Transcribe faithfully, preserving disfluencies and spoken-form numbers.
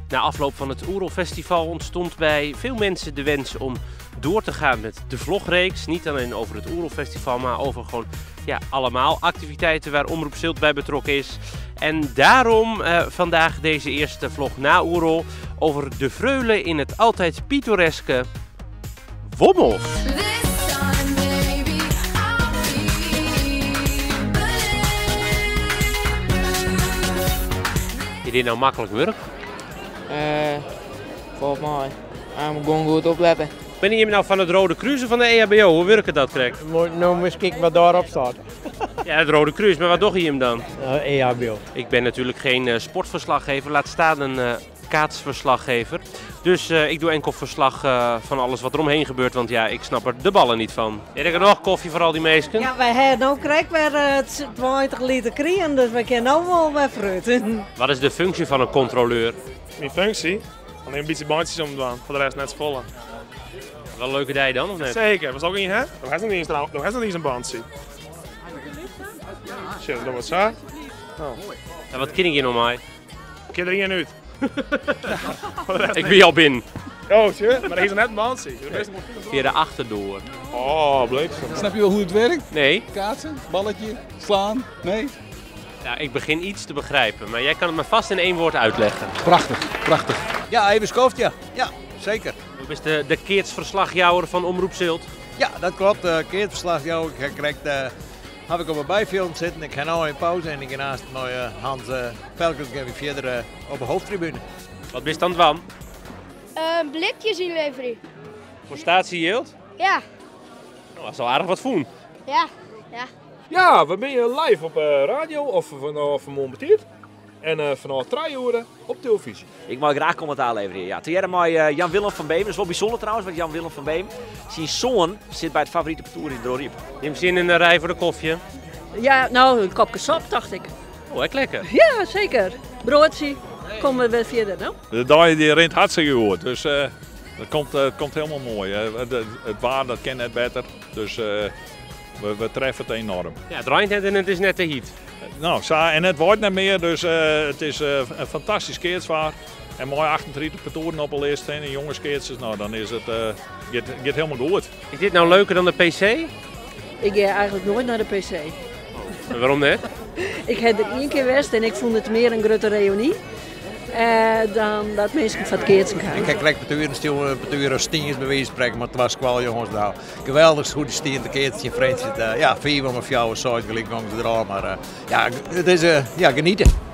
Na afloop van het Oerolfestival ontstond bij veel mensen de wens om door te gaan met de vlogreeks. Niet alleen over het Oerolfestival, maar over gewoon ja, allemaal activiteiten waar Omroep Zilt bij betrokken is. En daarom uh, vandaag deze eerste vlog na Oerol over de vreulen in het altijd pittoreske Wommels. Is dit nou makkelijk werk? Uh, volgens mij. Hij moet gewoon goed opletten. Ben je nou van het Rode Kruis of van de E H B O? Hoe werkt dat correct? Nou, misschien kijken wat daarop staat. Ja, het Rode Kruis, maar wat doe je hem dan? Uh, E H B O. Ik ben natuurlijk geen uh, sportverslaggever, laat staan een uh, kaatsverslaggever. Dus uh, ik doe enkel verslag uh, van alles wat er omheen gebeurt, want ja, ik snap er de ballen niet van. Heb ik er nog koffie voor al die meisken? Ja, wij hebben ook krijg weer uh, twintig liter krieken, dus we kunnen ook wel weer fruiten. Wat is de functie van een controleur? Mijn functie? Alleen een beetje bandjes omdoen, voor de rest net volle. Wel een leuke dij dan, of net? Zeker, was ook niet hè? Dat heeft nog niet eens, dat heeft nog niet eens een bandje. Shit, dat wordt zo. Oh. En wat ken ik hier nog mee? Ik ken er één uit. Ik ben al binnen. Oh shit, maar dat is net een bandje. Via de achterdoor. Oh, bleek. Snap je wel hoe het werkt? Nee. Kaatsen, balletje, slaan, nee? Ja, ik begin iets te begrijpen, maar jij kan het me vast in één woord uitleggen. Prachtig, prachtig. Ja, even schoft, ja. Ja, zeker. Hoe is de, de keertsverslagjouwer van Omroep Zilt? Ja, dat klopt. Uh, keertverslag, jou. Ik krijg, uh, heb ik op een bijfilm zitten. Ik ga nu in pauze en ik ga naast mijn uh, Hans uh, Pelkens ga ik verder uh, op de hoofdtribune. Wat ben je dan van? Uh, blikjes inleveren. Voor statiejeeld? Ja. Nou, dat is al aardig wat voen. Ja, ja. Ja, we zijn live op uh, radio of vanaf Montbetiert. En uh, vanaf drie uur op televisie. Ik mag graag commentaar leveren hier. Ja. Toen jij maar uh, Jan-Willem van Beem. Dat is wel bijzonder trouwens, want Jan-Willem van Beem. Zijn zoon zit bij het favoriete parcours in Droriep. Je hebt zin in een rij voor de koffie? Ja, nou, een kopje sap dacht ik. Oh, echt lekker. Ja, zeker. Broodje. Komen we weer verder, nou? De dag die rent hartstikke goed, dus uh, dat komt, uh, komt helemaal mooi. Uh, het, het waar, dat ken net beter, dus uh, we, we treffen het enorm. Ja, het rijdt net en het is net de heat. Nou, en het wordt net meer, dus uh, het is uh, een fantastisch keertsvaar. En mooi achtendertig patoren op de lijst en jonge skeertjes, nou dan is het uh, gaat, gaat helemaal goed. Is dit nou leuker dan de P C? Ik ga eigenlijk nooit naar de P C. En waarom net? Ik heb er één keer geweest en ik vond het meer een grote reunie. Uh, dan dat mensen van het keertje gaan. Ik krijg paturen, stil paturen, stiengers bij wijze van spreken, maar het was wel jongens nou. Geweldig goed stien de keertje, vriendje. Uh, ja, vier van mijn fjouwen, zo gelijk langs de draad, maar uh, ja, het is uh, ja, genieten.